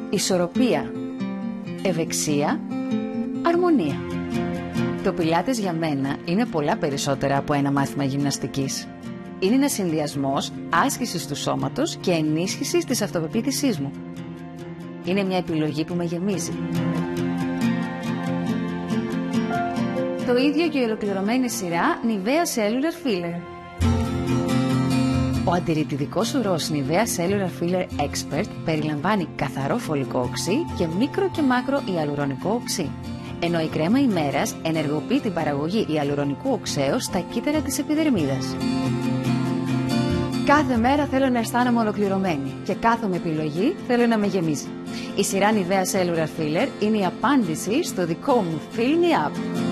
ισορροπία, ευεξία, αρμονία. Το πιλάτες για μένα είναι πολλά περισσότερα από ένα μάθημα γυμναστικής. Είναι ένας συνδυασμός άσκησης του σώματος και ενίσχυσης της αυτοπεποίθησής μου. Είναι μια επιλογή που με γεμίζει. Το ίδιο και η ολοκληρωμένη σειρά Nivea Cellular Filler. Ο αντιρρητιδικός ουρός Nivea Cellular Filler Expert περιλαμβάνει καθαρό φωλικό οξύ και μίκρο και μάκρο ιαλουρονικό οξύ. Ενώ η κρέμα ημέρας ενεργοποιεί την παραγωγή ιαλουρονικού οξέως στα κύτταρα της επιδερμίδας. Κάθε μέρα θέλω να αισθάνομαι ολοκληρωμένη και κάθε επιλογή θέλω να με γεμίζει. Η σειρά Nivea Cellular Filler είναι η απάντηση στο δικό μου Fill Me Up.